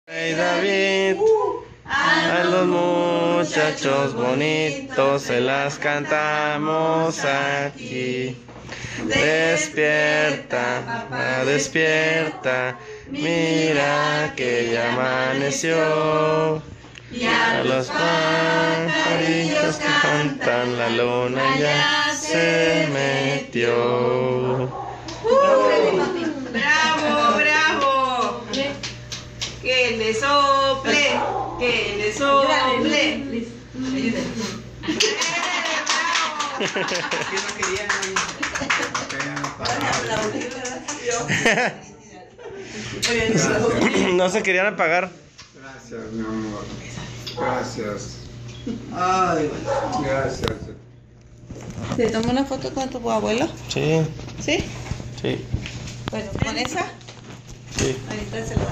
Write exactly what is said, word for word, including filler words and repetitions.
Rey David, a los muchachos bonitos se las cantamos aquí. Despierta, mamá, despierta, mira que ya amaneció. Y a los pajaritos que cantan, la luna ya se metió. ¡Bravo, bravo! Que le sople, que le sople. No se querían apagar. Gracias, mi amor. Gracias. Ay, Gracias. ¿te tomo una foto con tu abuelo? Sí, ¿Sí? sí, Bueno, ¿con esa? sí. Ahorita se lo